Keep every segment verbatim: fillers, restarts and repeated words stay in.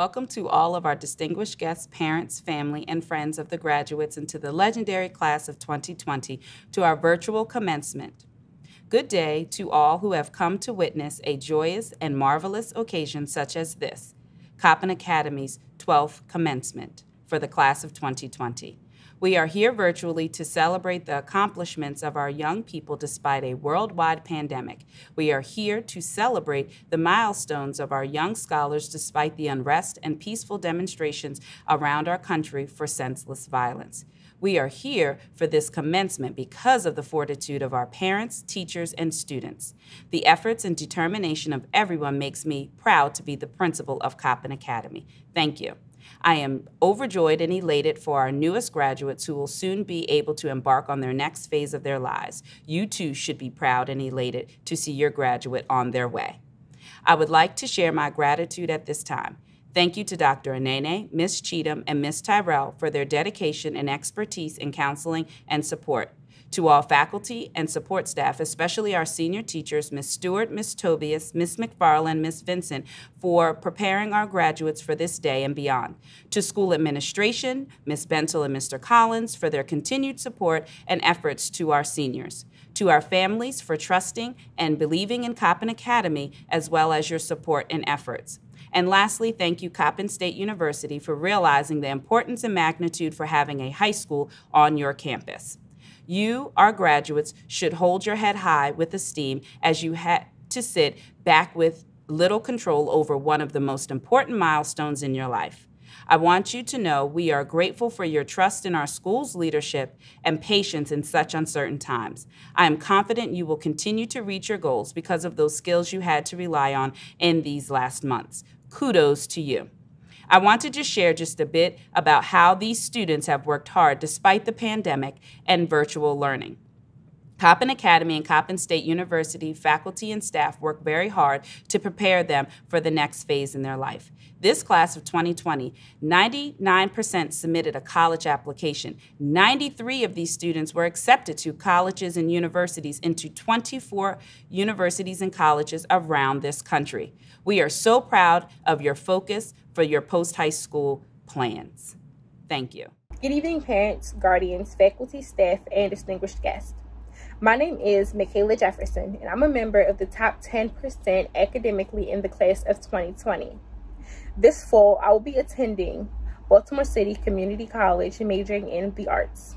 Welcome to all of our distinguished guests, parents, family, and friends of the graduates, and to the legendary class of twenty twenty to our virtual commencement. Good day to all who have come to witness a joyous and marvelous occasion such as this, Coppin Academy's twelfth commencement for the class of twenty twenty. We are here virtually to celebrate the accomplishments of our young people despite a worldwide pandemic. We are here to celebrate the milestones of our young scholars despite the unrest and peaceful demonstrations around our country for senseless violence. We are here for this commencement because of the fortitude of our parents, teachers, and students. The efforts and determination of everyone makes me proud to be the principal of Coppin Academy. Thank you. I am overjoyed and elated for our newest graduates who will soon be able to embark on their next phase of their lives. You too should be proud and elated to see your graduate on their way. I would like to share my gratitude at this time. Thank you to Doctor Anene, Miz Cheatham, and Miz Tyrell for their dedication and expertise in counseling and support. To all faculty and support staff, especially our senior teachers, Miz Stewart, Miz Tobias, Miz McFarland, Miz Vincent, for preparing our graduates for this day and beyond. To school administration, Miz Bentel and Mister Collins, for their continued support and efforts to our seniors. To our families for trusting and believing in Coppin Academy, as well as your support and efforts. And lastly, thank you, Coppin State University, for realizing the importance and magnitude for having a high school on your campus. You, our graduates, should hold your head high with esteem as you had to sit back with little control over one of the most important milestones in your life. I want you to know we are grateful for your trust in our school's leadership and patience in such uncertain times. I am confident you will continue to reach your goals because of those skills you had to rely on in these last months. Kudos to you. I want to just share just a bit about how these students have worked hard despite the pandemic and virtual learning. Coppin Academy and Coppin State University faculty and staff work very hard to prepare them for the next phase in their life. This class of twenty twenty, ninety-nine percent submitted a college application. ninety-three of these students were accepted to colleges and universities into twenty-four universities and colleges around this country. We are so proud of your focus for your post-high school plans. Thank you. Good evening, parents, guardians, faculty, staff, and distinguished guests. My name is Michaela Jefferson, and I'm a member of the top ten percent academically in the class of twenty twenty. This fall, I will be attending Baltimore City Community College and majoring in the arts.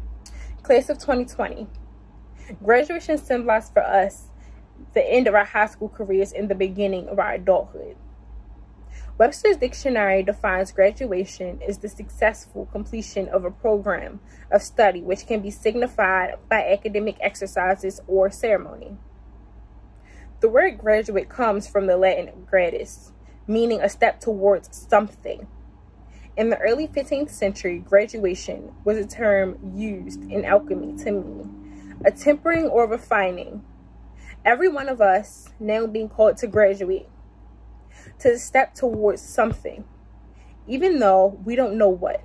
Class of twenty twenty. Graduation symbolizes for us the end of our high school careers and the beginning of our adulthood. Webster's Dictionary defines graduation as the successful completion of a program of study which can be signified by academic exercises or ceremony. The word graduate comes from the Latin gradus, meaning a step towards something. In the early fifteenth century, graduation was a term used in alchemy to mean a tempering or refining. Every one of us now being called to graduate, to step towards something, even though we don't know what.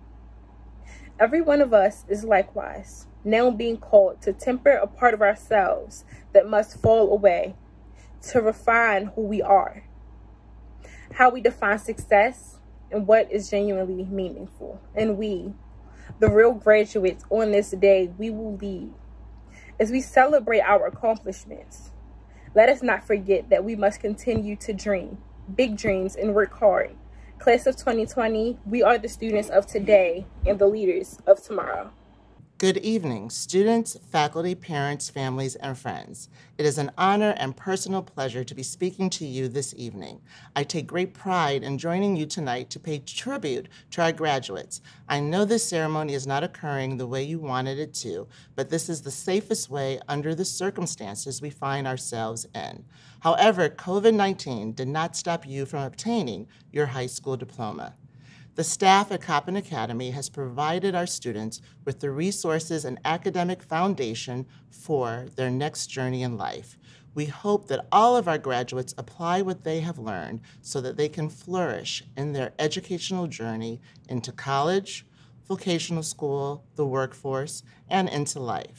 Every one of us is likewise now being called to temper a part of ourselves that must fall away, to refine who we are, how we define success, and what is genuinely meaningful. And we, the real graduates on this day, we will lead. As we celebrate our accomplishments, let us not forget that we must continue to dream big dreams and work hard. Class of twenty twenty, we are the students of today and the leaders of tomorrow. Good evening, students, faculty, parents, families, and friends. It is an honor and personal pleasure to be speaking to you this evening. I take great pride in joining you tonight to pay tribute to our graduates. I know this ceremony is not occurring the way you wanted it to, but this is the safest way under the circumstances we find ourselves in. However, COVID nineteen did not stop you from obtaining your high school diploma. The staff at Coppin Academy has provided our students with the resources and academic foundation for their next journey in life. We hope that all of our graduates apply what they have learned so that they can flourish in their educational journey into college, vocational school, the workforce, and into life.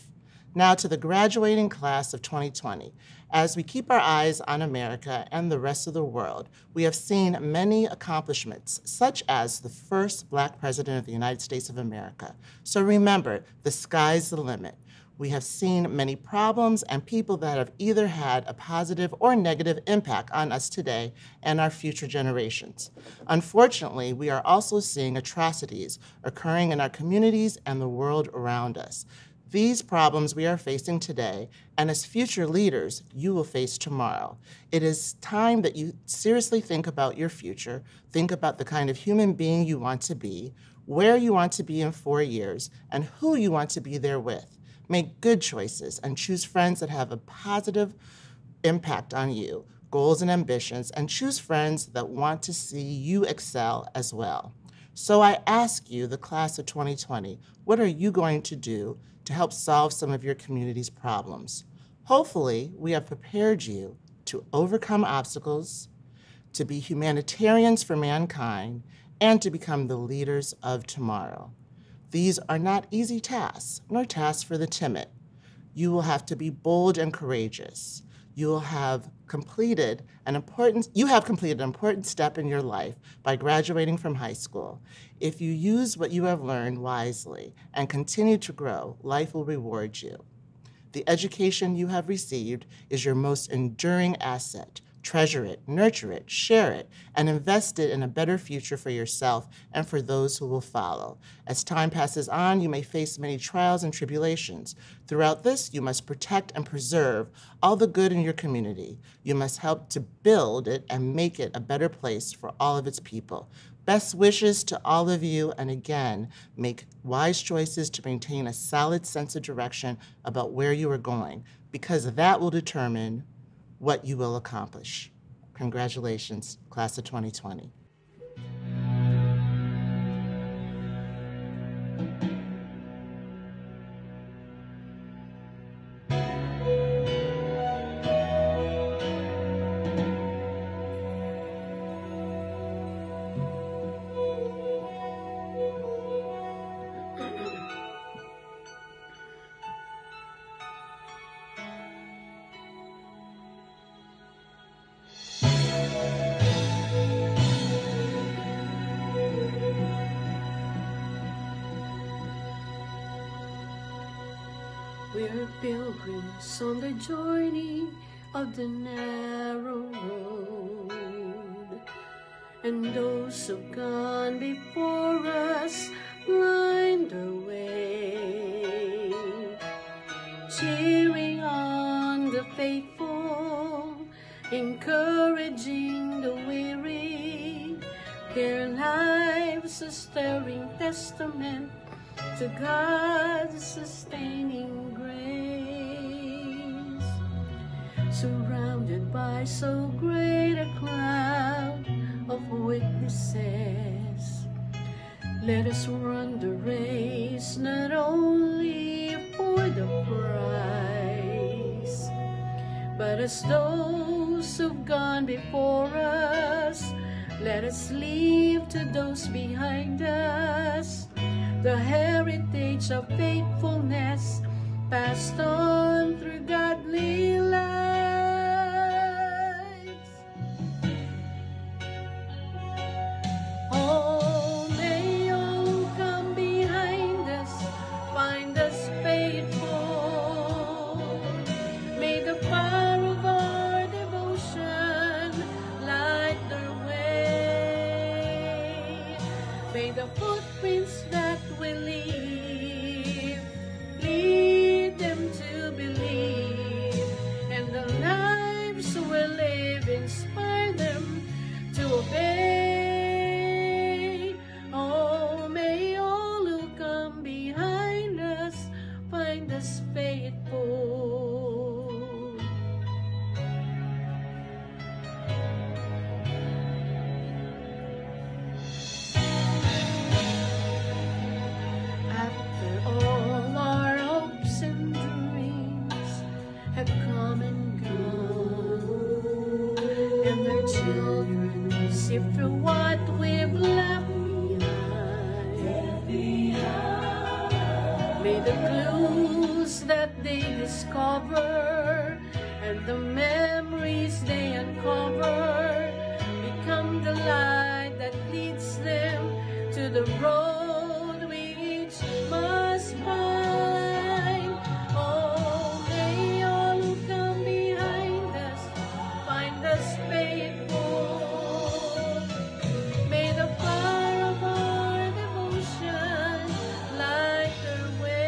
Now to the graduating class of twenty twenty. As we keep our eyes on America and the rest of the world, we have seen many accomplishments, such as the first Black president of the United States of America. So remember, the sky's the limit. We have seen many problems and people that have either had a positive or negative impact on us today and our future generations. Unfortunately, we are also seeing atrocities occurring in our communities and the world around us. These problems we are facing today, and as future leaders, you will face tomorrow. It is time that you seriously think about your future, think about the kind of human being you want to be, where you want to be in four years, and who you want to be there with. Make good choices and choose friends that have a positive impact on you, goals and ambitions, and choose friends that want to see you excel as well. So I ask you, the class of twenty twenty, what are you going to do to help solve some of your community's problems? Hopefully, we have prepared you to overcome obstacles, to be humanitarians for mankind, and to become the leaders of tomorrow. These are not easy tasks, nor tasks for the timid. You will have to be bold and courageous. You will have completed an important, you have completed an important step in your life by graduating from high school. If you use what you have learned wisely and continue to grow, life will reward you. The education you have received is your most enduring asset. Treasure it, nurture it, share it, and invest it in a better future for yourself and for those who will follow. As time passes on, you may face many trials and tribulations. Throughout this, you must protect and preserve all the good in your community. You must help to build it and make it a better place for all of its people. Best wishes to all of you, and again, make wise choices to maintain a solid sense of direction about where you are going, because that will determine what you will accomplish. Congratulations, class of twenty twenty. We're pilgrims on the journey of the narrow road, and those who've gone before us line the way, cheering on the faithful, encouraging the weary, their lives a stirring testament to God's sustaining grace. Surrounded by so great a cloud of witnesses, let us run the race not only for the prize, but as those who've gone before us, let us leave to those behind us the heritage of faithfulness passed on through godly lives. Oh, may all who come behind us find us faithful. May the fire of our devotion light their way. May the footprints that we leave lead them to believe, and the lives we live inspire them to obey. Oh, may all who come behind us find us faithful. After all our hopes and dreams have come and gone, and their children sift through what we've left behind, may the clues that they discover and the memories they uncover become the light that leads them to the road we each must find. Oh, may all who come behind us find us faithful. May the fire of our devotion light their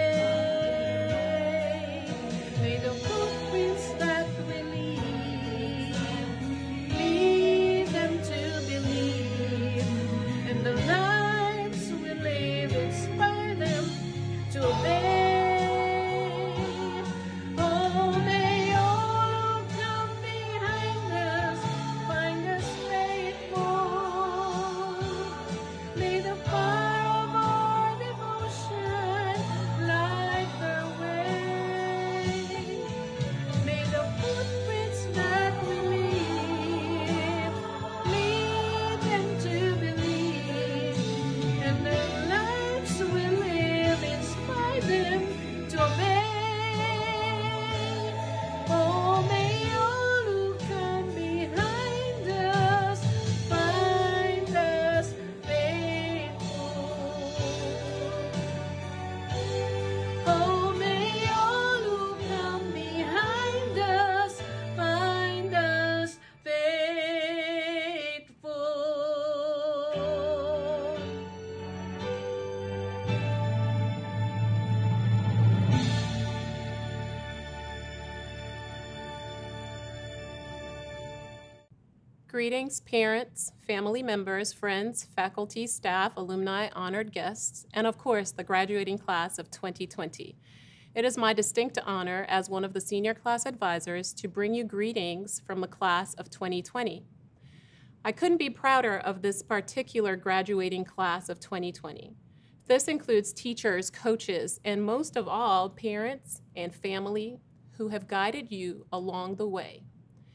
way. May the footprints that we leave lead them to believe, and the lives we live inspire them to obey. Oh, may all who come behind us find us faithful. May the fire of our devotion light their way. May the footprints that we leave lead them to believe, and the lives we live inspire them to obey. Oh, may all who come behind us find us faithful. Oh, may all who come behind us find us faithful. Greetings, parents, family members, friends, faculty, staff, alumni, honored guests, and of course, the graduating class of twenty twenty. It is my distinct honor as one of the senior class advisors to bring you greetings from the class of twenty twenty. I couldn't be prouder of this particular graduating class of twenty twenty. This includes teachers, coaches, and most of all, parents and family who have guided you along the way.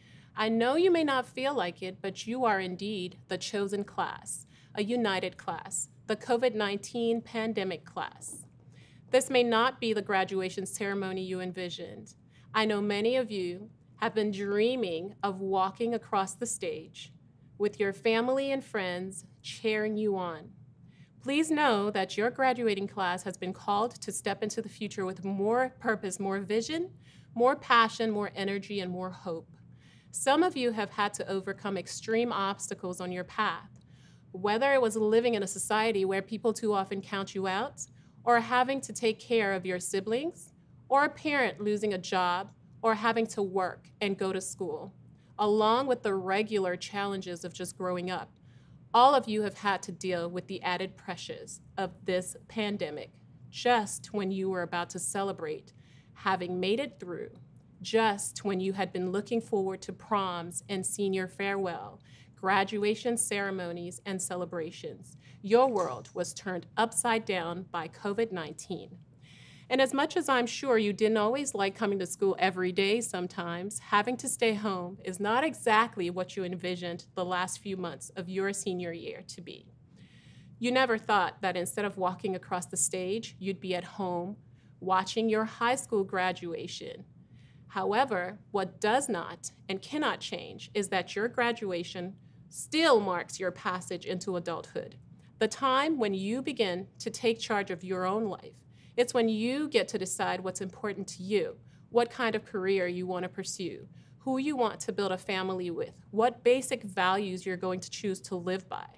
I know you may not feel like it, but you are indeed the chosen class, a united class, the COVID nineteen pandemic class. This may not be the graduation ceremony you envisioned. I know many of you have been dreaming of walking across the stage with your family and friends cheering you on. Please know that your graduating class has been called to step into the future with more purpose, more vision, more passion, more energy, and more hope. Some of you have had to overcome extreme obstacles on your path, whether it was living in a society where people too often count you out, or having to take care of your siblings, or a parent losing a job, or having to work and go to school, along with the regular challenges of just growing up. All of you have had to deal with the added pressures of this pandemic just when you were about to celebrate having made it through, just when you had been looking forward to proms and senior farewell, graduation ceremonies and celebrations. Your world was turned upside down by COVID nineteen. And as much as I'm sure you didn't always like coming to school every day sometimes, having to stay home is not exactly what you envisioned the last few months of your senior year to be. You never thought that instead of walking across the stage, you'd be at home watching your high school graduation. However, what does not and cannot change is that your graduation still marks your passage into adulthood, the time when you begin to take charge of your own life. It's when you get to decide what's important to you, what kind of career you want to pursue, who you want to build a family with, what basic values you're going to choose to live by.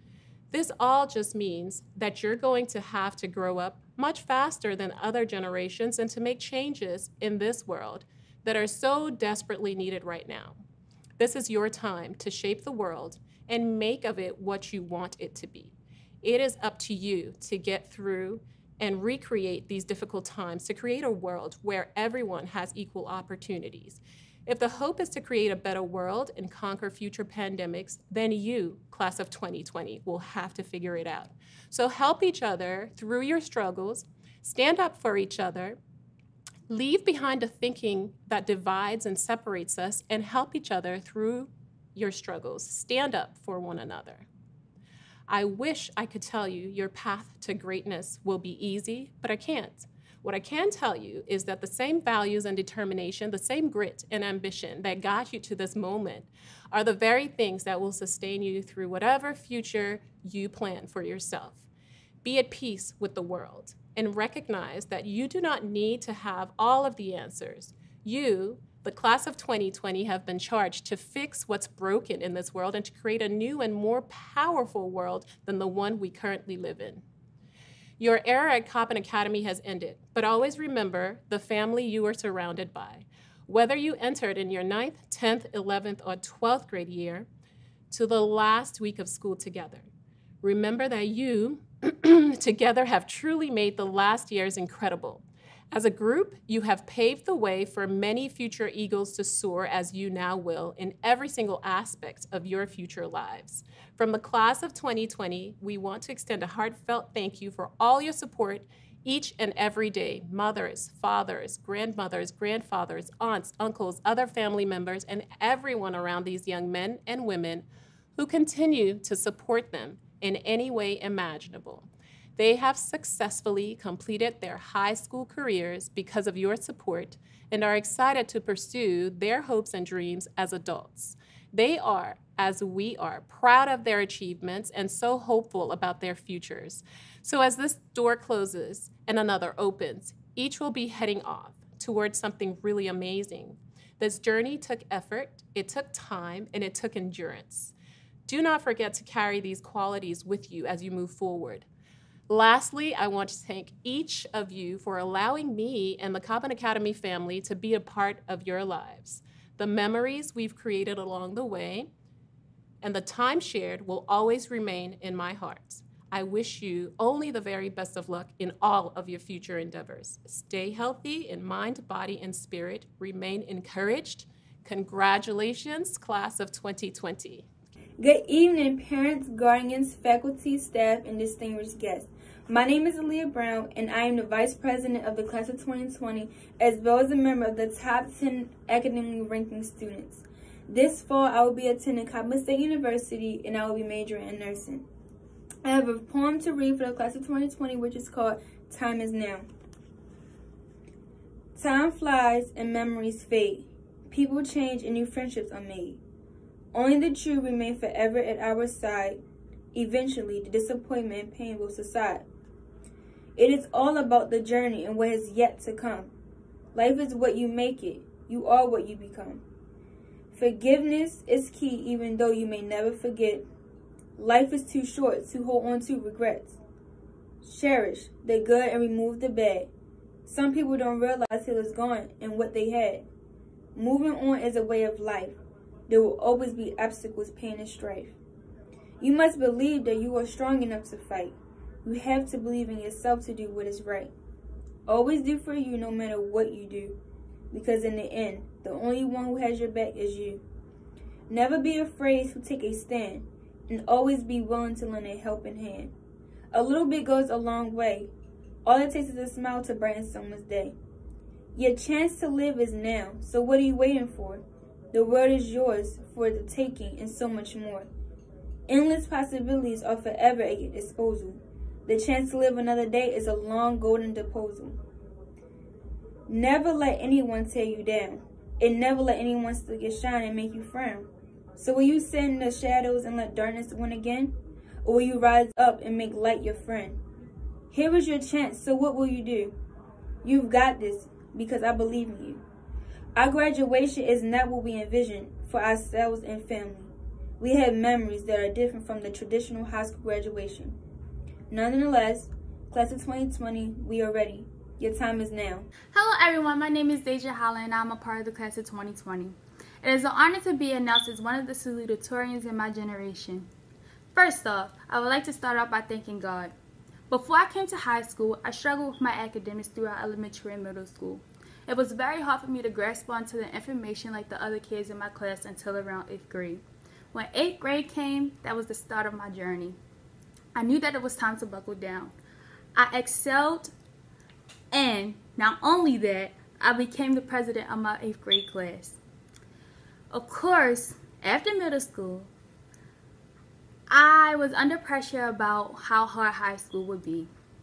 This all just means that you're going to have to grow up much faster than other generations and to make changes in this world that are so desperately needed right now. This is your time to shape the world and make of it what you want it to be. It is up to you to get through and recreate these difficult times to create a world where everyone has equal opportunities. If the hope is to create a better world and conquer future pandemics, then you, class of twenty twenty, will have to figure it out. So help each other through your struggles, stand up for each other, leave behind the thinking that divides and separates us, and help each other through your struggles. Stand up for one another. I wish I could tell you your path to greatness will be easy, but I can't. What I can tell you is that the same values and determination, the same grit and ambition that got you to this moment are the very things that will sustain you through whatever future you plan for yourself. Be at peace with the world and recognize that you do not need to have all of the answers. You, the class of twenty twenty, have been charged to fix what's broken in this world and to create a new and more powerful world than the one we currently live in. Your era at Coppin Academy has ended, but always remember the family you are surrounded by. Whether you entered in your ninth, tenth, eleventh, or twelfth grade year to the last week of school together, remember that you together have truly made the last years incredible. As a group, you have paved the way for many future eagles to soar as you now will in every single aspect of your future lives. From the class of twenty twenty, we want to extend a heartfelt thank you for all your support each and every day. Mothers, fathers, grandmothers, grandfathers, aunts, uncles, other family members, and everyone around these young men and women who continue to support them in any way imaginable. They have successfully completed their high school careers because of your support and are excited to pursue their hopes and dreams as adults. They are, as we are, proud of their achievements and so hopeful about their futures. So as this door closes and another opens, each will be heading off towards something really amazing. This journey took effort, it took time, and it took endurance. Do not forget to carry these qualities with you as you move forward. Lastly, I want to thank each of you for allowing me and the Coppin Academy family to be a part of your lives. The memories we've created along the way and the time shared will always remain in my heart. I wish you only the very best of luck in all of your future endeavors. Stay healthy in mind, body, and spirit. Remain encouraged. Congratulations, class of twenty twenty. Good evening, parents, guardians, faculty, staff, and distinguished guests. My name is Aaliyah Brown, and I am the Vice President of the Class of twenty twenty, as well as a member of the top ten academically ranking students. This fall, I will be attending Coppin State University, and I will be majoring in nursing. I have a poem to read for the Class of twenty twenty, which is called Time Is Now. Time flies and memories fade. People change and new friendships are made. Only the true remain forever at our side. Eventually, the disappointment and pain will subside. It is all about the journey and what is yet to come. Life is what you make it. You are what you become. Forgiveness is key, even though you may never forget. Life is too short to hold on to regrets. Cherish the good and remove the bad. Some people don't realize till it's gone and what they had. Moving on is a way of life. There will always be obstacles, pain, and strife. You must believe that you are strong enough to fight. You have to believe in yourself to do what is right. Always do for you no matter what you do, because in the end, the only one who has your back is you. Never be afraid to take a stand, and always be willing to lend a helping hand. A little bit goes a long way. All it takes is a smile to brighten someone's day. Your chance to live is now, so what are you waiting for? The world is yours for the taking and so much more. Endless possibilities are forever at your disposal. The chance to live another day is a long golden disposal. Never let anyone tear you down. And never let anyone steal your shine and make you frown. So will you sit in the shadows and let darkness win again? Or will you rise up and make light your friend? Here is your chance, so what will you do? You've got this, because I believe in you. Our graduation is not what we envisioned for ourselves and family. We have memories that are different from the traditional high school graduation. Nonetheless, class of twenty twenty, we are ready. Your time is now. Hello everyone, my name is Deja Holland and I'm a part of the class of twenty twenty. It is an honor to be announced as one of the salutatorians in my generation. First off, I would like to start off by thanking God. Before I came to high school, I struggled with my academics throughout elementary and middle school. It was very hard for me to grasp onto the information like the other kids in my class until around eighth grade. When eighth grade came, that was the start of my journey. I knew that it was time to buckle down. I excelled, and not only that, I became the president of my eighth grade class. Of course, after middle school, I was under pressure about how hard high school would be.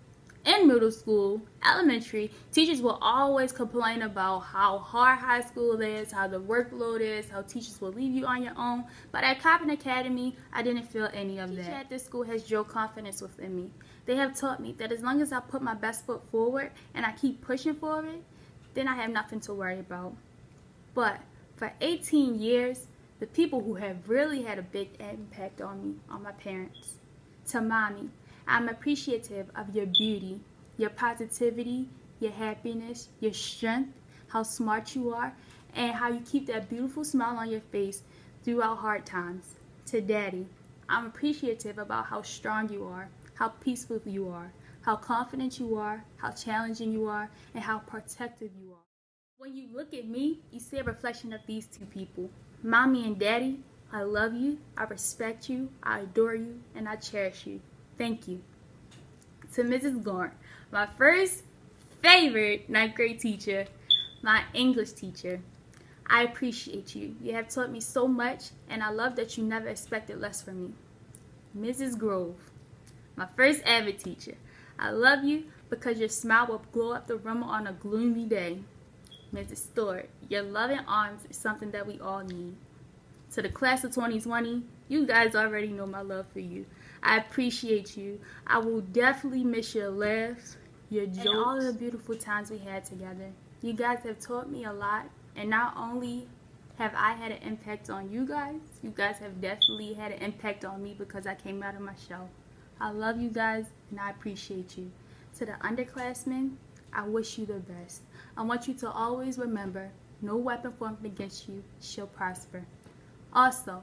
In middle school, elementary, teachers will always complain about how hard high school is, how the workload is, how teachers will leave you on your own. But at Coppin Academy, I didn't feel any of that. Teacher at this school has drilled confidence within me. They have taught me that as long as I put my best foot forward and I keep pushing for it, then I have nothing to worry about. But for eighteen years, the people who have really had a big impact on me are my parents. To Mommy, I'm appreciative of your beauty, your positivity, your happiness, your strength, how smart you are, and how you keep that beautiful smile on your face throughout hard times. To Daddy, I'm appreciative about how strong you are, how peaceful you are, how confident you are, how challenging you are, and how protective you are. When you look at me, you see a reflection of these two people. Mommy and Daddy, I love you, I respect you, I adore you, and I cherish you. Thank you. To Missus Gorn, my first favorite ninth grade teacher, my English teacher. I appreciate you. You have taught me so much, and I love that you never expected less from me. Missus Grove, my first Avid teacher. I love you because your smile will glow up the room on a gloomy day. Missus Stewart, your loving arms is something that we all need. To the class of twenty twenty, you guys already know my love for you. I appreciate you. I will definitely miss your laughs, your jokes, and all of the beautiful times we had together. You guys have taught me a lot, and not only have I had an impact on you guys, you guys have definitely had an impact on me because I came out of my shell. I love you guys, and I appreciate you. To the underclassmen, I wish you the best. I want you to always remember, no weapon formed against you shall prosper. Also,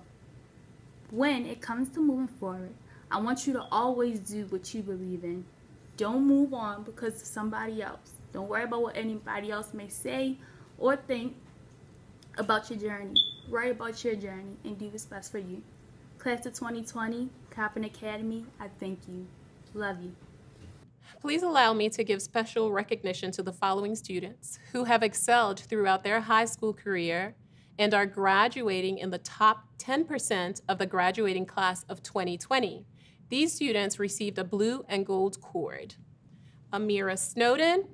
when it comes to moving forward, I want you to always do what you believe in. Don't move on because of somebody else. Don't worry about what anybody else may say or think about your journey. Worry about your journey and do what's best for you. Class of twenty twenty, Coppin Academy, I thank you. Love you. Please allow me to give special recognition to the following students who have excelled throughout their high school career and are graduating in the top ten percent of the graduating class of twenty twenty. These students received a blue and gold cord. Amira Snowden,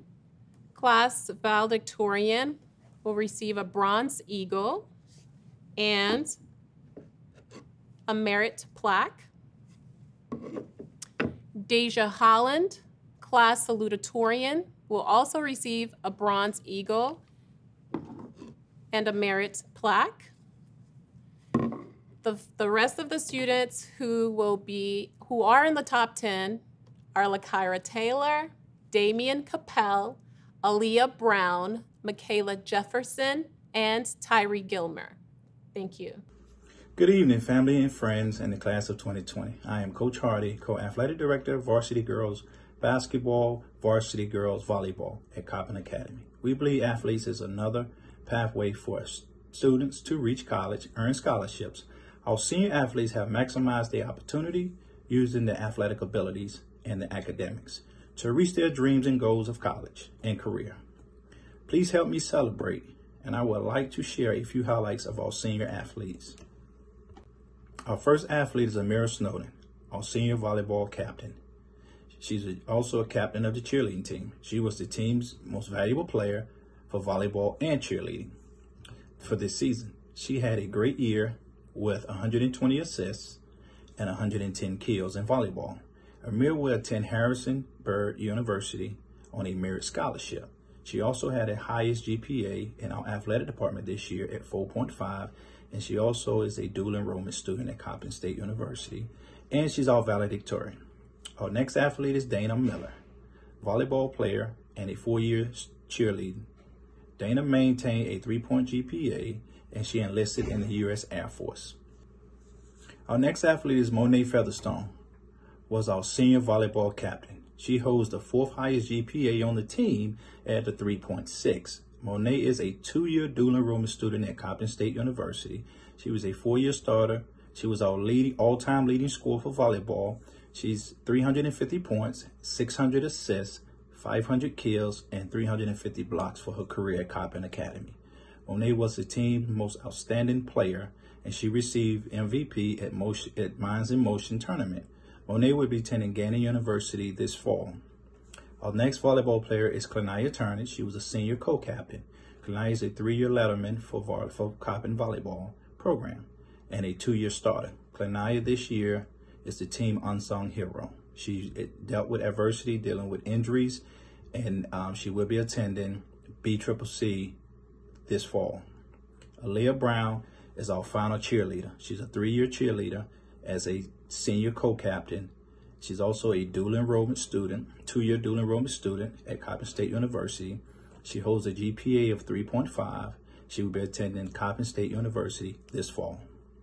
class valedictorian, will receive a bronze eagle and a merit plaque. Deja Holland, class salutatorian, will also receive a bronze eagle and a merit plaque. The, the rest of the students who will be, who are in the top ten are LaKyra Taylor, Damian Capel, Aaliyah Brown, Michaela Jefferson, and Tyree Gilmer. Thank you. Good evening, family and friends in the class of twenty twenty. I am Coach Hardy, Co-Athletic Director of Varsity Girls Basketball, Varsity Girls Volleyball at Coppin Academy. We believe athletes is another pathway for students to reach college, earn scholarships. Our senior athletes have maximized their opportunity using their athletic abilities and the academics to reach their dreams and goals of college and career. Please help me celebrate, and I would like to share a few highlights of our senior athletes. Our first athlete is Amira Snowden, our senior volleyball captain. She's also a captain of the cheerleading team. She was the team's most valuable player for volleyball and cheerleading for this season. She had a great year with one hundred twenty assists and one hundred ten kills in volleyball. Amir will attend Harrison Byrd University on a merit scholarship. She also had the highest G P A in our athletic department this year at four point five, and she also is a dual enrollment student at Coppin State University, and she's our valedictorian. Our next athlete is Dana Miller, volleyball player and a four-year cheerleader. Dana maintained a three-point G P A, and she enlisted in the U S Air Force. Our next athlete is Monet Featherstone, was our senior volleyball captain. She holds the fourth highest G P A on the team at the three point six. Monet is a two-year dual enrollment student at Coppin State University. She was a four-year starter. She was our leading, all-time leading scorer for volleyball. She's three hundred fifty points, six hundred assists, five hundred kills, and three hundred fifty blocks for her career at Coppin Academy. Monet was the team's most outstanding player, and she received M V P at, motion, at Minds in Motion tournament. Monet will be attending Gannon University this fall. Our next volleyball player is Clanaya Turner. She was a senior co-captain. Clanaya is a three-year letterman for, vo for Coppin volleyball program and a two-year starter. Clanaya this year is the team unsung hero. She dealt with adversity, dealing with injuries, and um, she will be attending B C C C this fall. Aaliyah Brown is our final cheerleader. She's a three-year cheerleader as a senior co-captain. She's also a dual enrollment student, two-year dual enrollment student at Coppin State University. She holds a G P A of three point five. She will be attending Coppin State University this fall.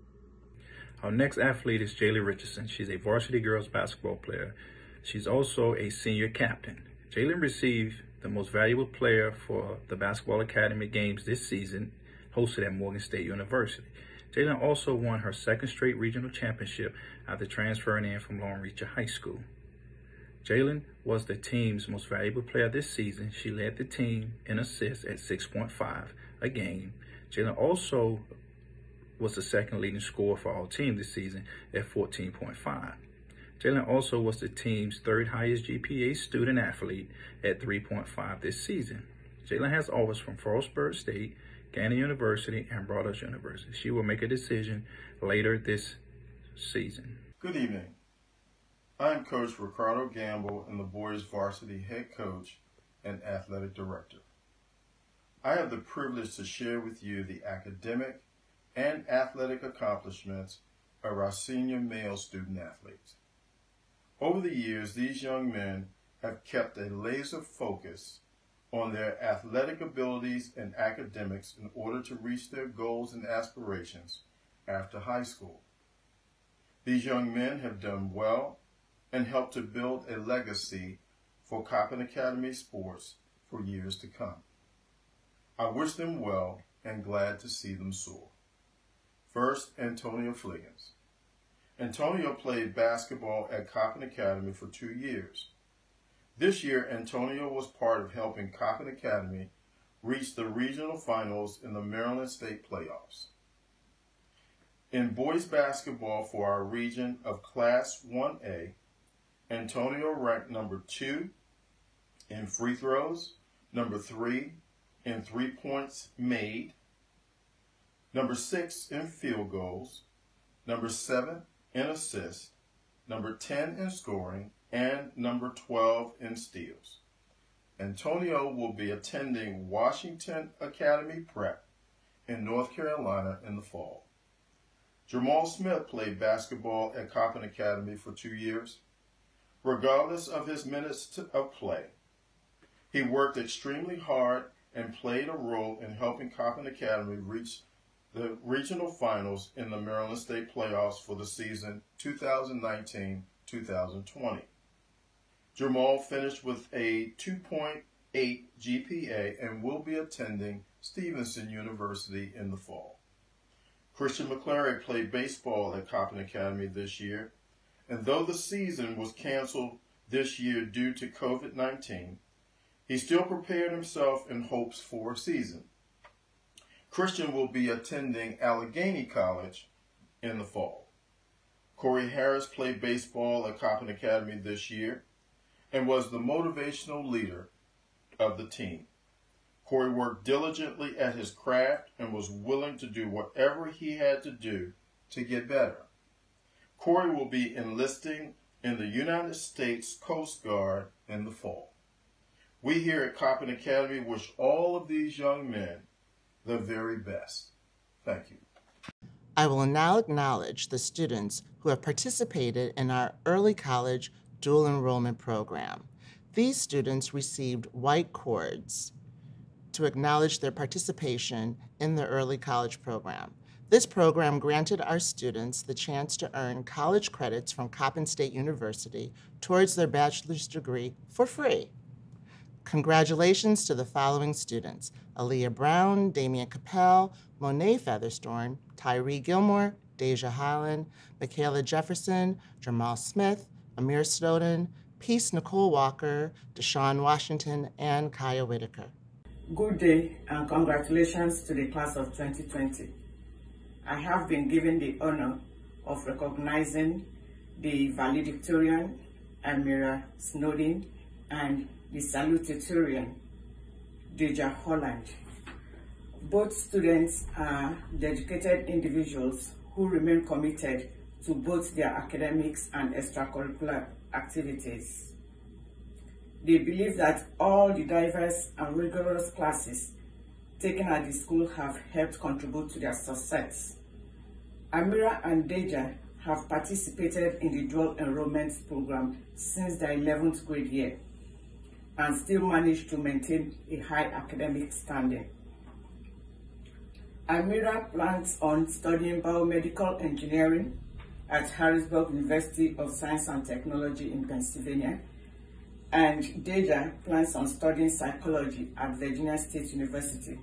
Our next athlete is Jaylee Richardson. She's a varsity girls basketball player. She's also a senior captain. Jaylee received the most valuable player for the Basketball Academy games this season, hosted at Morgan State University. Jaylee also won her second straight regional championship after transferring in from Long Reach High School. Jaylee was the team's most valuable player this season. She led the team in assists at six point five a game. Jaylee also was the second leading scorer for our team this season at fourteen point five. Jaylee also was the team's third highest G P A student athlete at three point five this season. Jaylee has offers from Frostburg State, Gannett University, and Broadus University. She will make a decision later this season. Good evening. I am Coach Ricardo Gamble and the boys varsity head coach and athletic director. I have the privilege to share with you the academic and athletic accomplishments of our senior male student athletes. Over the years, these young men have kept a laser focus on their athletic abilities and academics in order to reach their goals and aspirations after high school. These young men have done well and helped to build a legacy for Coppin Academy sports for years to come. I wish them well and glad to see them soar. First, Antonio Fliggins. Antonio played basketball at Coppin Academy for two years. This year, Antonio was part of helping Coppin Academy reach the regional finals in the Maryland State playoffs. In boys basketball for our region of Class one A, Antonio ranked number two in free throws, number three in three points made, number six in field goals, number seven in assists, number ten in scoring, and number twelve in steals. Antonio will be attending Washington Academy Prep in North Carolina in the fall. Jamal Smith played basketball at Coppin Academy for two years. Regardless of his minutes to, of play, he worked extremely hard and played a role in helping Coppin Academy reach the regional finals in the Maryland State playoffs for the season two thousand nineteen two thousand twenty. Jamal finished with a two point eight G P A and will be attending Stevenson University in the fall. Christian McClary played baseball at Coppin Academy this year, and though the season was canceled this year due to COVID nineteen, he still prepared himself in hopes for a season. Christian will be attending Allegheny College in the fall. Corey Harris played baseball at Coppin Academy this year and was the motivational leader of the team. Corey worked diligently at his craft and was willing to do whatever he had to do to get better. Corey will be enlisting in the United States Coast Guard in the fall. We here at Coppin Academy wish all of these young men the very best. Thank you. I will now acknowledge the students who have participated in our early college dual enrollment program. These students received white cords to acknowledge their participation in the early college program. This program granted our students the chance to earn college credits from Coppin State University towards their bachelor's degree for free. Congratulations to the following students: Aaliyah Brown, Damian Capel, Monet Featherstone, Tyree Gilmore, Deja Holland, Michaela Jefferson, Jamal Smith, Amir Snowden, Peace Nicole Walker, Deshaun Washington, and Kaya Whitaker. Good day and congratulations to the class of twenty twenty. I have been given the honor of recognizing the valedictorian, Amira Snowden, and the salutatorian, Deja Holland. Both students are dedicated individuals who remain committed to both their academics and extracurricular activities. They believe that all the diverse and rigorous classes taken at the school have helped contribute to their success. Amira and Deja have participated in the dual enrollment program since their eleventh grade year and still manage to maintain a high academic standing. Amira plans on studying biomedical engineering at Harrisburg University of Science and Technology in Pennsylvania, and Deja plans on studying psychology at Virginia State University.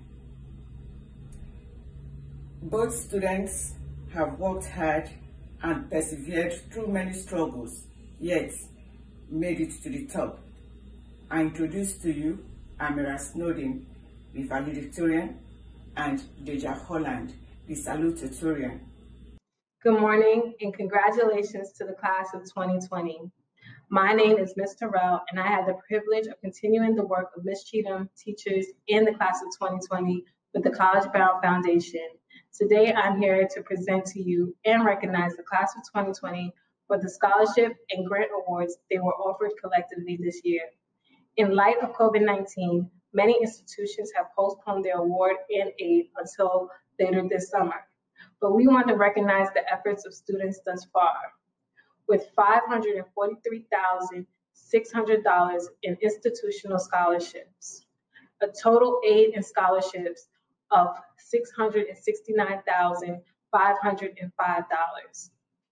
Both students have worked hard and persevered through many struggles, yet made it to the top. I introduce to you Amira Snowden, the valedictorian, and Deja Holland, the salutatorian. Good morning and congratulations to the class of twenty twenty. My name is Miz Terrell, and I had the privilege of continuing the work of Miz Cheatham, teachers in the class of twenty twenty with the College Bound Foundation. Today, I'm here to present to you and recognize the class of twenty twenty for the scholarship and grant awards they were offered collectively this year. In light of COVID nineteen, many institutions have postponed their award and aid until later this summer. But we want to recognize the efforts of students thus far. With five hundred forty-three thousand six hundred dollars in institutional scholarships, a total aid and scholarships of six hundred sixty-nine thousand five hundred five dollars.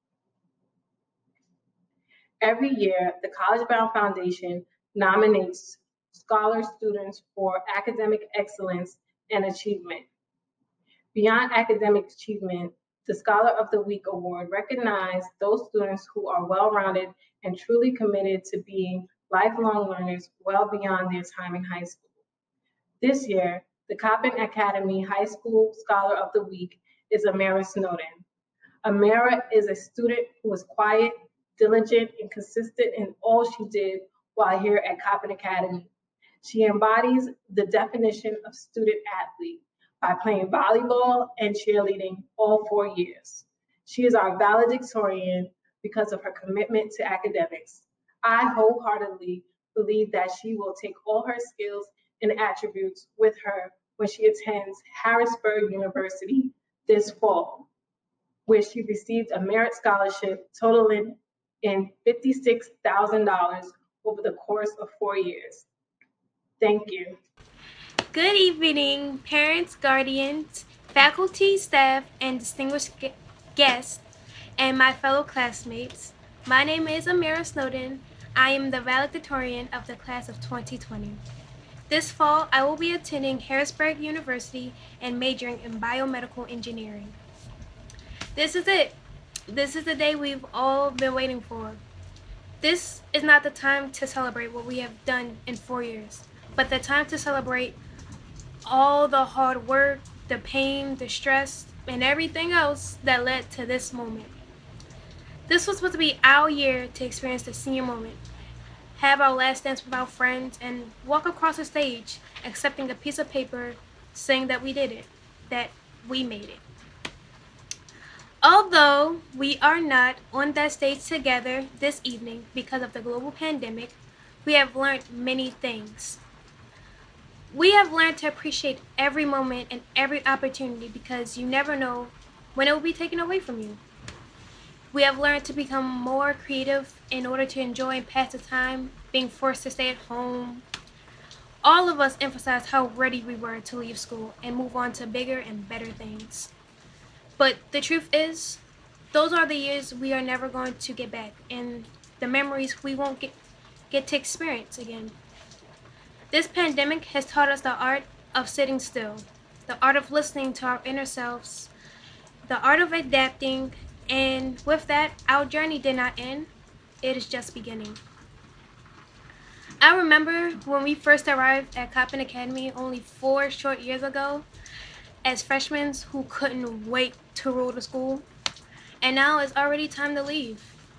Every year, the College Bound Foundation nominates scholar students for academic excellence and achievement. Beyond academic achievement, the Scholar of the Week Award recognizes those students who are well-rounded and truly committed to being lifelong learners well beyond their time in high school. This year, the Coppin Academy High School Scholar of the Week is Amira Snowden. Amira is a student who was quiet, diligent, and consistent in all she did while here at Coppin Academy. She embodies the definition of student athlete by playing volleyball and cheerleading all four years. She is our valedictorian because of her commitment to academics. I wholeheartedly believe that she will take all her skills and attributes with her when she attends Harrisburg University this fall, where she received a merit scholarship totaling in fifty-six thousand dollars over the course of four years. Thank you. Good evening, parents, guardians, faculty, staff, and distinguished guests, and my fellow classmates. My name is Amira Snowden. I am the valedictorian of the class of twenty twenty. This fall, I will be attending Harrisburg University and majoring in biomedical engineering. This is it. This is the day we've all been waiting for. This is not the time to celebrate what we have done in four years, but the time to celebrate all the hard work, the pain, the stress, and everything else that led to this moment. This was supposed to be our year to experience the senior moment, have our last dance with our friends, and walk across the stage accepting a piece of paper saying that we did it, that we made it. Although we are not on that stage together this evening because of the global pandemic, we have learned many things. We have learned to appreciate every moment and every opportunity because you never know when it will be taken away from you. We have learned to become more creative in order to enjoy and pass the time, being forced to stay at home. All of us emphasized how ready we were to leave school and move on to bigger and better things. But the truth is, those are the years we are never going to get back, and the memories we won't get, get to experience again. This pandemic has taught us the art of sitting still, the art of listening to our inner selves, the art of adapting, and with that, our journey did not end. It is just beginning. I remember when we first arrived at Coppin Academy only four short years ago, as freshmen who couldn't wait to roll to school, and now it's already time to leave.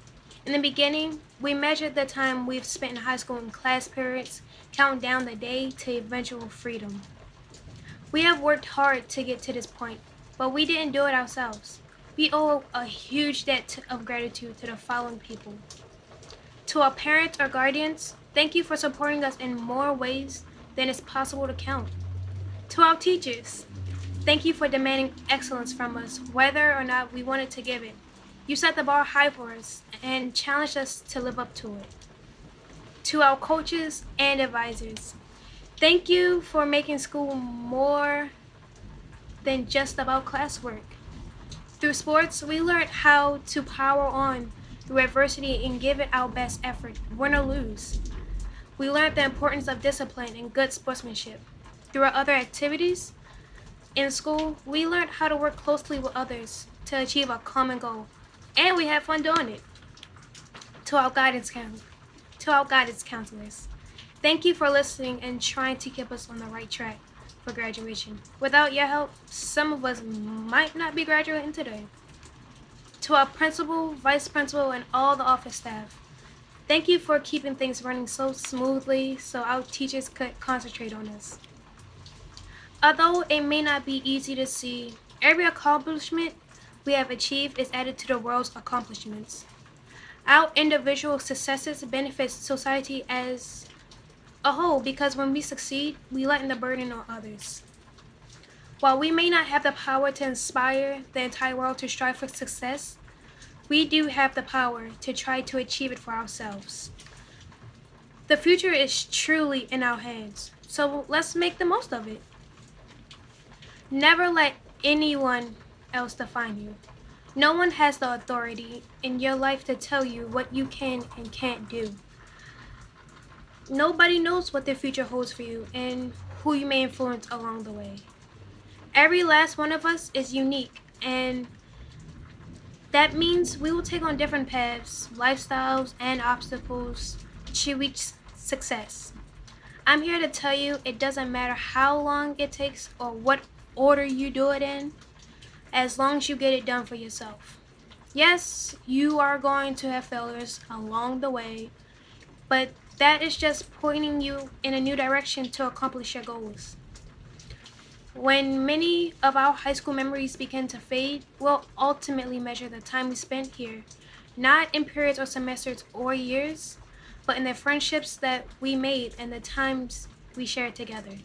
In the beginning, we measured the time we've spent in high school in class periods, counting down the day to eventual freedom. We have worked hard to get to this point, but we didn't do it ourselves. We owe a huge debt of gratitude to the following people. To our parents or guardians, thank you for supporting us in more ways than is possible to count. To our teachers, thank you for demanding excellence from us, whether or not we wanted to give it. You set the bar high for us and challenged us to live up to it. To our coaches and advisors, thank you for making school more than just about classwork. Through sports, we learned how to power on through adversity and give it our best effort, win or lose. We learned the importance of discipline and good sportsmanship. Through our other activities in school, we learned how to work closely with others to achieve a common goal, and we had fun doing it. To our guidance counselors, to our guidance counselors, thank you for listening and trying to keep us on the right track for graduation. Without your help, some of us might not be graduating today. To our principal, vice principal, and all the office staff, thank you for keeping things running so smoothly so our teachers could concentrate on us. Although it may not be easy to see, every accomplishment we have achieved is added to the world's accomplishments. Our individual successes benefit society as a whole because when we succeed, we lighten the burden on others. While we may not have the power to inspire the entire world to strive for success, we do have the power to try to achieve it for ourselves. The future is truly in our hands, so let's make the most of it. Never let anyone else define you. No one has the authority in your life to tell you what you can and can't do. Nobody knows what the future holds for you and who you may influence along the way. Every last one of us is unique, and that means we will take on different paths, lifestyles, and obstacles to reach success. I'm here to tell you it doesn't matter how long it takes or what order you do it in, as long as you get it done for yourself. Yes, you are going to have failures along the way, but that is just pointing you in a new direction to accomplish your goals. When many of our high school memories begin to fade, we'll ultimately measure the time we spent here, not in periods or semesters or years, but in the friendships that we made and the times we shared together.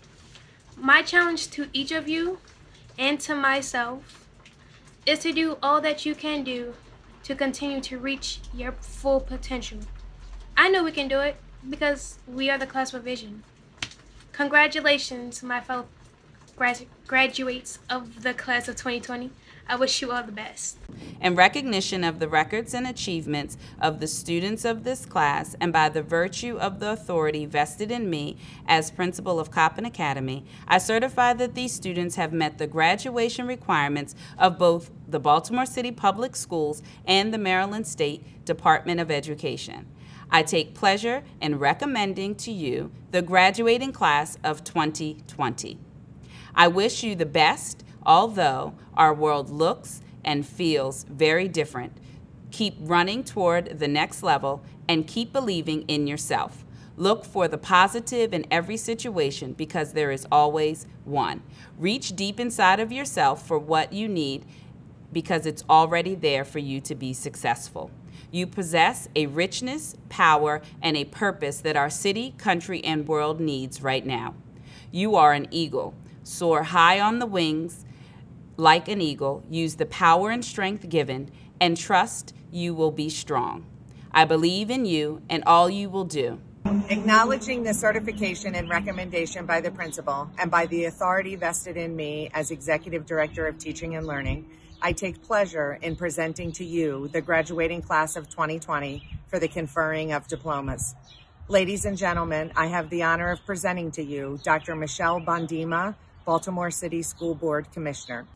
My challenge to each of you and to myself is to do all that you can do to continue to reach your full potential. I know we can do it because we are the class with vision. Congratulations, my fellow gradu- graduates of the class of twenty twenty. I wish you all the best. In recognition of the records and achievements of the students of this class, and by the virtue of the authority vested in me as principal of Coppin Academy, I certify that these students have met the graduation requirements of both the Baltimore City Public Schools and the Maryland State Department of Education. I take pleasure in recommending to you the graduating class of twenty twenty. I wish you the best, although our world looks and feels very different. Keep running toward the next level and keep believing in yourself. Look for the positive in every situation because there is always one. Reach deep inside of yourself for what you need because it's already there for you to be successful. You possess a richness, power, and a purpose that our city, country, and world needs right now. You are an eagle. Soar high on the wings like an eagle. Use the power and strength given, and trust you will be strong. I believe in you and all you will do. Acknowledging the certification and recommendation by the principal and by the authority vested in me as Executive Director of Teaching and Learning, I take pleasure in presenting to you the graduating class of twenty twenty for the conferring of diplomas. Ladies and gentlemen, I have the honor of presenting to you Doctor Michelle Bondima, Baltimore City School Board Commissioner.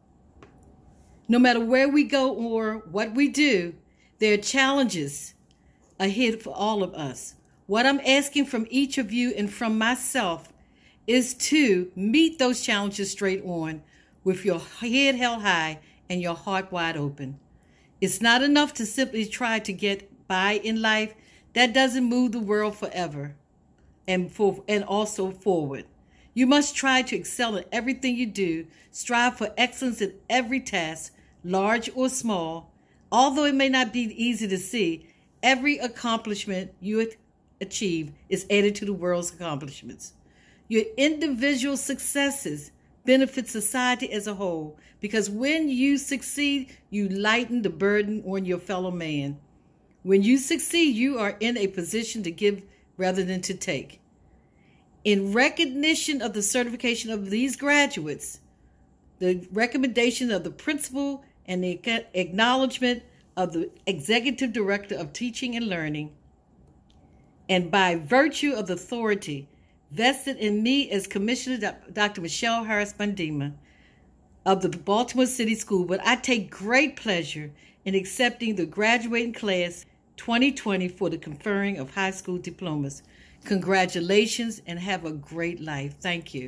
No matter where we go or what we do, there are challenges ahead for all of us. What I'm asking from each of you and from myself is to meet those challenges straight on with your head held high and your heart wide open. It's not enough to simply try to get by in life. That doesn't move the world forever and for and also forward. You must try to excel in everything you do, strive for excellence in every task, large or small. Although it may not be easy to see, every accomplishment you achieve is added to the world's accomplishments. Your individual successes benefit society as a whole, because when you succeed, you lighten the burden on your fellow man. When you succeed, you are in a position to give rather than to take. In recognition of the certification of these graduates, the recommendation of the principal, and the acknowledgement of the Executive Director of Teaching and Learning, and by virtue of the authority vested in me as Commissioner Doctor Michelle Harris-Bandima of the Baltimore City School Board, I take great pleasure in accepting the graduating class twenty twenty for the conferring of high school diplomas. Congratulations and have a great life. Thank you.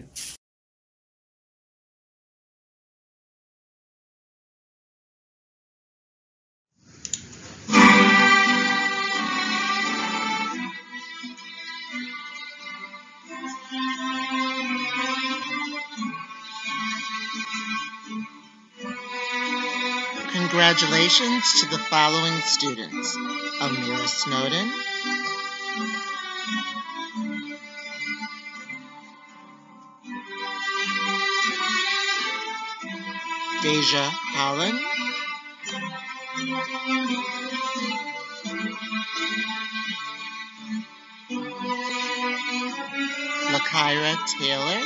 Congratulations to the following students: Amira Snowden, Deja Holland, Lakyra Taylor,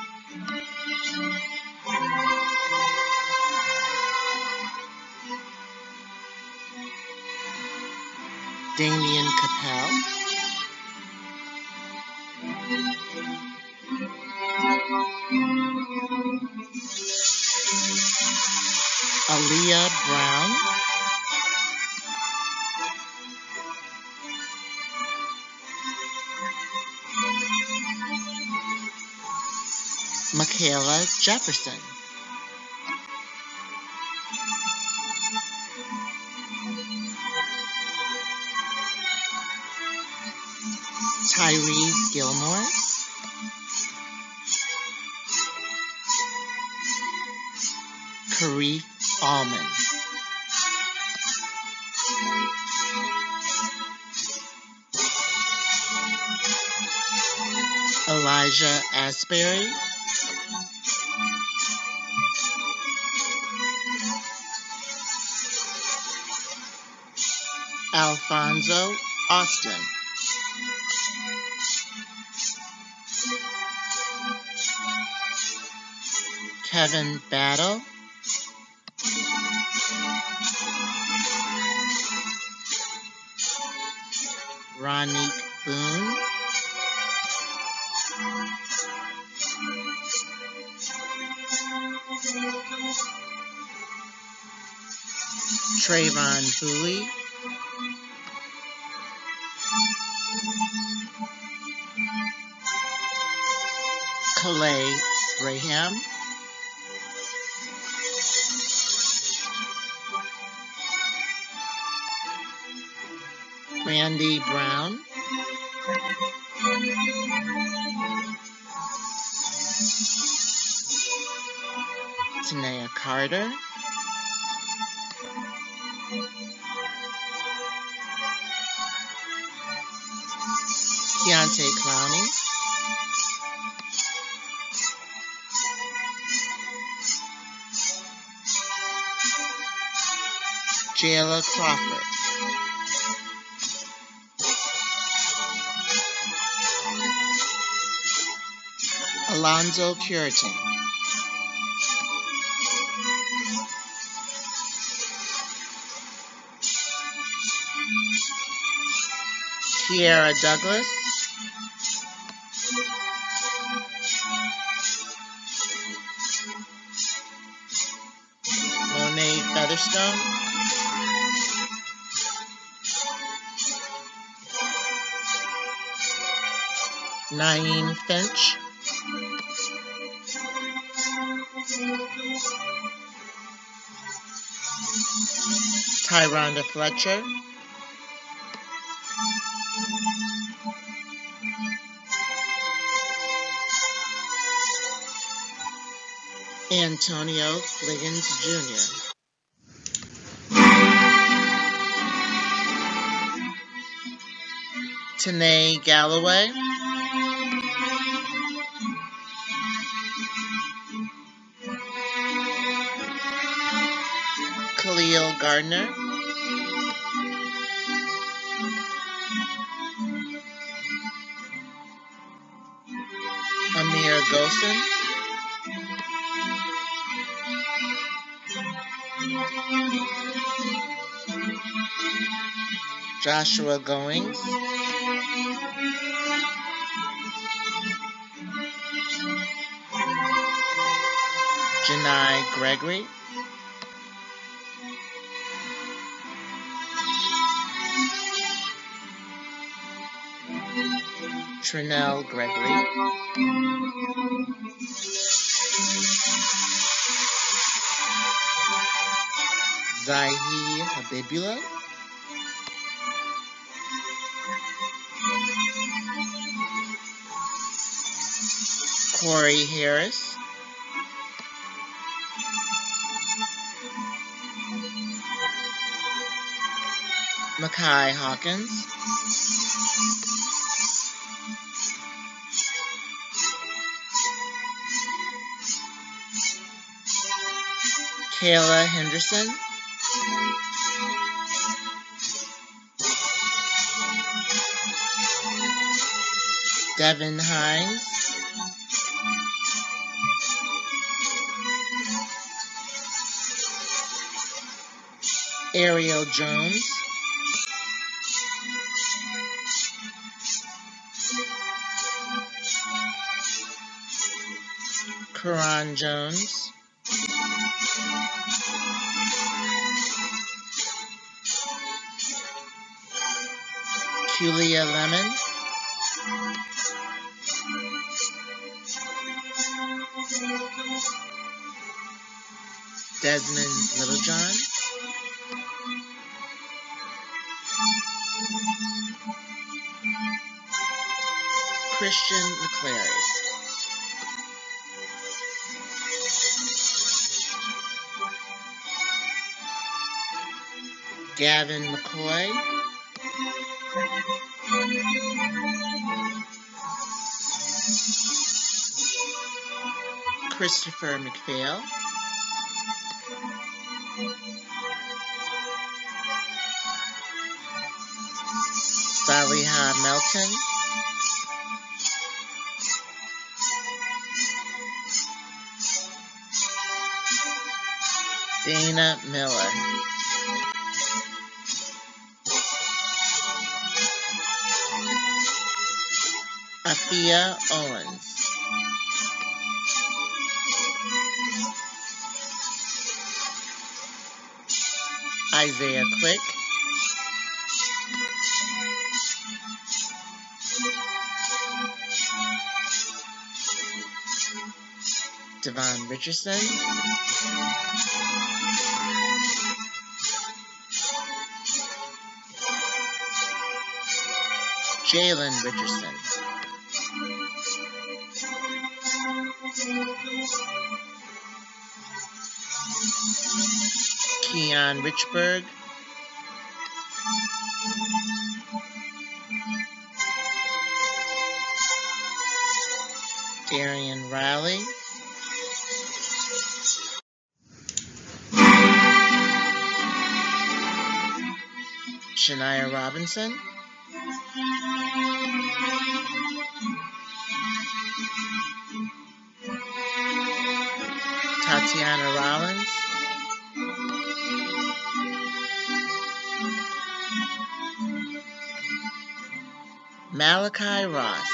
Damian Capel, Aaliyah Brown, Michaela Jefferson, Tyrese Gilmore, Karif Allman, Elijah Asbury, Alfonso Austin, Kevin Battle, Ronique Boone, Trayvon Bowie, Calais Braham, Randy Brown, Tanea Carter, Keontae Clowney, Jayla Crawford, Alonzo Puritan, Kiara Douglas, Monet Featherstone, Naeem Finch, Tyronda Fletcher, Antonio Fliggins Junior Tanae Galloway, Khalil Gardner, Amir Golson, Joshua Goings, Janai Gregory, Trinell Gregory, Zahi Habibula, Corey Harris, Makai Hawkins, Kayla Henderson, Devin Hines, Ariel Jones, Karan Jones, Kulia Lemon, Desmond Littlejohn, Christian McClary, Gavin McCoy, Christopher McPhail, Saliha Melton, Dana Miller, Afia Owens, Isaiah Quick, Devon Richardson, Jalen Richardson, Keon Richburg, Darian Riley, Shania Robinson, Tatiana Rollins, Malachi Ross,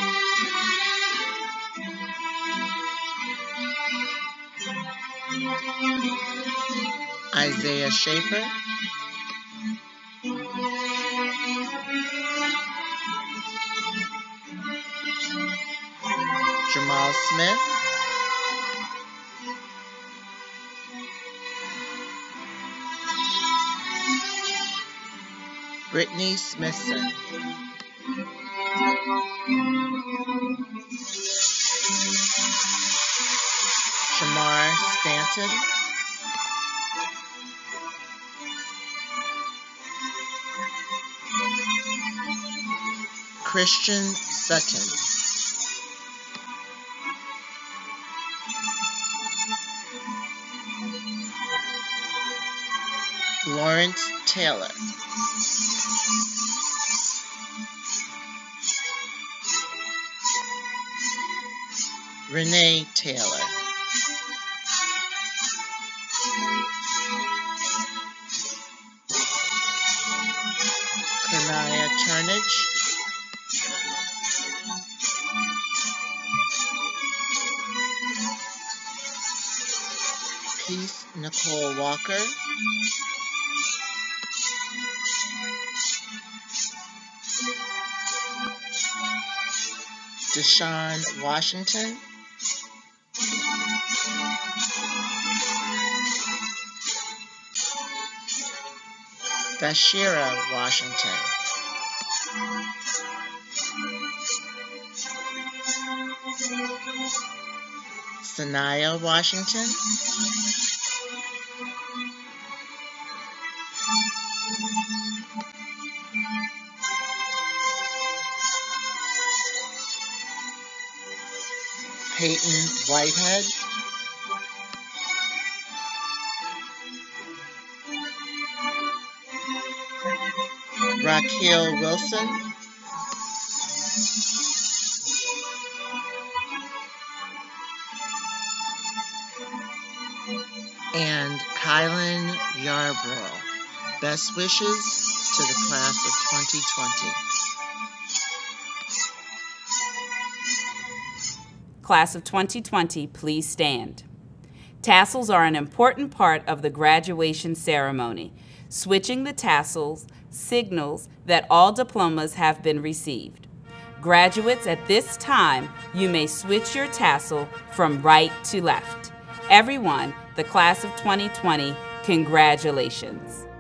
Isaiah Schaefer, Jamal Smith, Brittany Smithson. Shamar Stanton. Christian Sutton. Lawrence Taylor. Renee Taylor. Kanaya Turnage. Peace Nicole Walker. Deshaun Washington. Bashira Washington. Sanaya Washington. Peyton Whitehead. Raquel Wilson. And Kylan Yarbrough. Best wishes to the class of twenty twenty. Class of twenty twenty, please stand. Tassels are an important part of the graduation ceremony. Switching the tassels signals that all diplomas have been received. Graduates, at this time, you may switch your tassel from right to left. Everyone, the class of twenty twenty, congratulations.